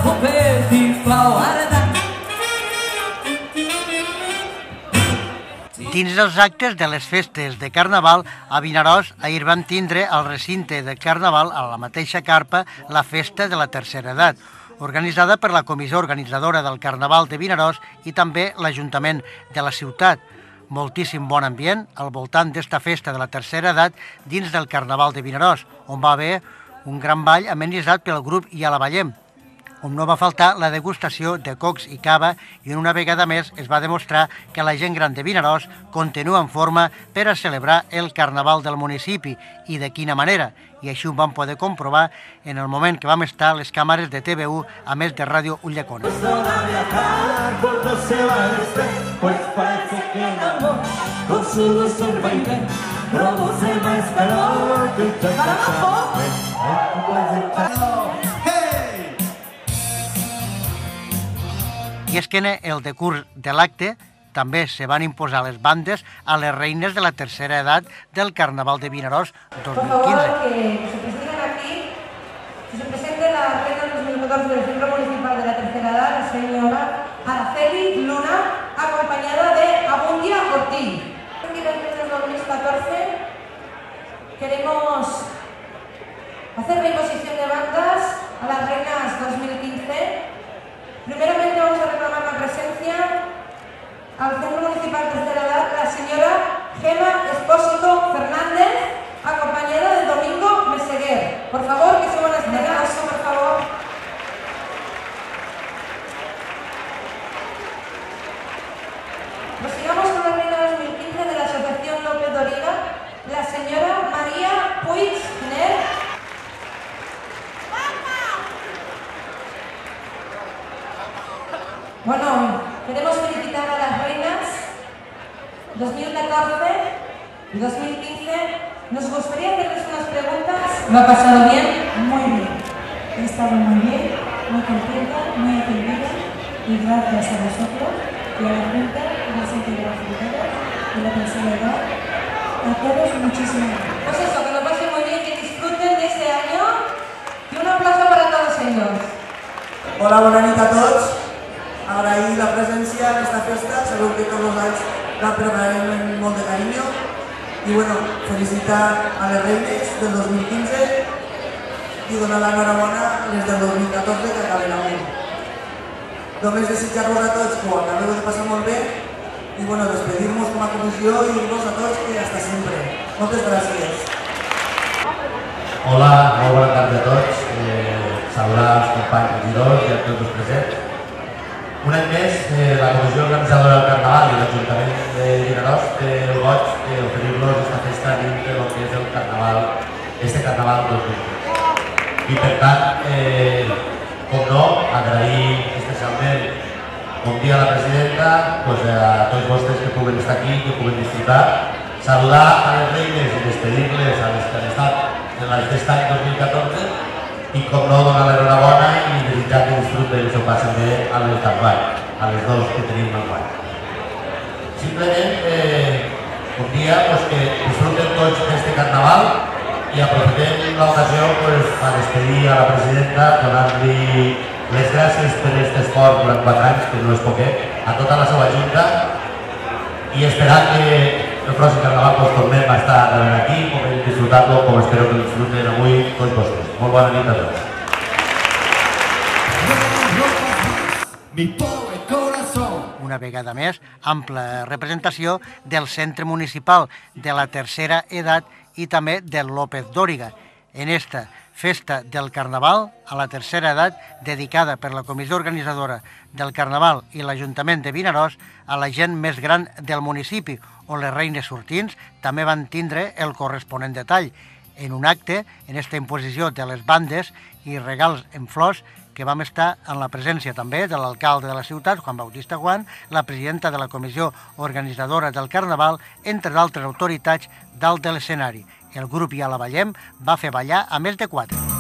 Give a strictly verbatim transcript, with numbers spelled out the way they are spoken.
Dins els actes de les festes de Carnaval, a Vinaròs ahir van tindre al recinte de Carnaval, a la mateixa carpa, la festa de la tercera edat, organitzada per la comissió organitzadora del Carnaval de Vinaròs i també l'Ajuntament de la ciutat. Moltíssim bon ambient al voltant d'esta festa de la tercera edat dins del Carnaval de Vinaròs, on va haver un gran ball amenitzat pel grup I a la Vallem, on no va faltar la degustació de cocs i cava i una vegada més es va demostrar que la gent gran de Vinaròs continua en forma per a celebrar el Carnaval del municipi i de quina manera, i així ho vam poder comprovar en el moment que vam estar a les càmeres de T V u a més de Ràdio Ulldecona. I és que en el decurs de l'acte també se van imposar les bandes a les reines de la tercera edat del Carnaval de Vinaròs dos mil quinze. Por favor, que se presenten aquí, que se presente la reina dos mil catorce del Centro Municipal de la Tercera Edad, la señora Araceli Luna, acompañada de Abundia Ortiz. En el dos mil catorce queremos hacer la imposición de bandas a las reinas dos mil quince. Primeramente vamos a reclamar la presencia al Centro Municipal de Tercera Edad la señora Gema Espósito Fernández, acompañada de Domingo Meseguer. Por favor, que suban a escena, por favor. Prosigamos con la reina dos mil quince de la Asociación López Doriga, la señora María Puig Giner. Bueno, queremos felicitar a las reinas dos mil catorce y dos mil quince. Nos gustaría hacerles unas preguntas. ¿Lo ha pasado bien? Muy bien. He estado muy bien, muy contenta, muy atendida y gracias a vosotros y a la Junta, a la gente de la Frontera y la tercera edad, a todos muchísimas gracias. Pues eso, que lo pasen muy bien, que disfruten de este año y un aplauso para todos ellos. Hola, bona nit a tots. Agrair la presència en esta festa, segur que tots els anys la prepararem amb molt de carinyo i bueno, felicitar a les reines del dos mil quinze i donar l'enhorabona a les del dos mil catorze que acaben avui. Només desitjar-vos a tots que ho acabeu de passar molt bé i bueno, despedir-nos com a comissió i dir-vos a tots que hasta sempre. Moltes gràcies. Hola, molt bona tarda a tots. Eh, saludar als companys regidors i a tots els presents. Un any més, eh, la comissió organitzadora del Carnaval i l'Ajuntament de Vinaròs té el goig d'oferir-los aquesta festa dins del que és el Carnaval, este Carnaval dos mil quinze. I per tant, eh, com no, agrair especialment, com dia a la presidenta, pues, a tots vostres que puguen estar aquí, que puguen disfrutar, saludar a les reines i despedir-les a les que han estat en aquest any dos mil catorze i, com no, donar l'enhorabona i desitjar que disfruten i s'ho passen bé a les d'enguany, a les dos que tenim enguany. Simplement, eh, un dia pues, que disfruten tots d'aquest Carnaval i aprofitem l'ocasió pues, a despedir a la presidenta donant-li les gràcies per aquest esforç durant quatre anys, que no és poquet, a tota la seva junta i esperar que el pròxim Carnaval pues, tornem a estar aquí, podem disfrutar-lo com espero que disfruten avui tots vostres. Molt bona nit a tots. Una vegada més, ampla representació del Centre Municipal de la Tercera Edat i també del López Dóriga. En esta festa del Carnaval a la tercera edat, dedicada per la comissió organitzadora del Carnaval i l'Ajuntament de Vinaròs a la gent més gran del municipi, on les reines sortints també van tindre el corresponent detall, en un acte, en esta imposició de les bandes i regals en flors, que vam estar en la presència també de l'alcalde de la ciutat, Juan Bautista Juan, la presidenta de la comissió organitzadora del Carnaval, entre d'altres autoritats dalt de l'escenari. El grup I a la Vallem va fer ballar a més de quatre.